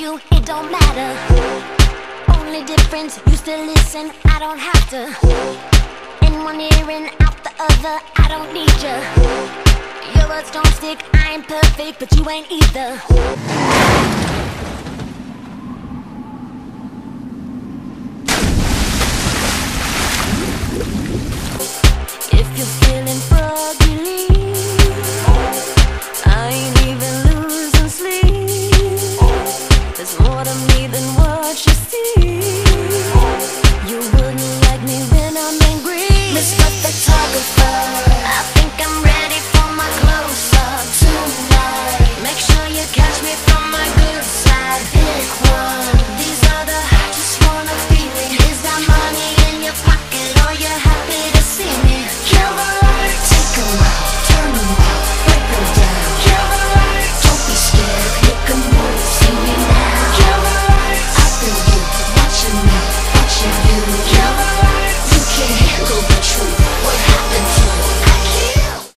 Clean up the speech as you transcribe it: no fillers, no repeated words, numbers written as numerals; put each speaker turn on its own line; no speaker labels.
you, it don't matter. Only difference, you still listen, I don't have to. In one ear and out the other, I don't need you. Your words don't stick, I ain't perfect, but you ain't either.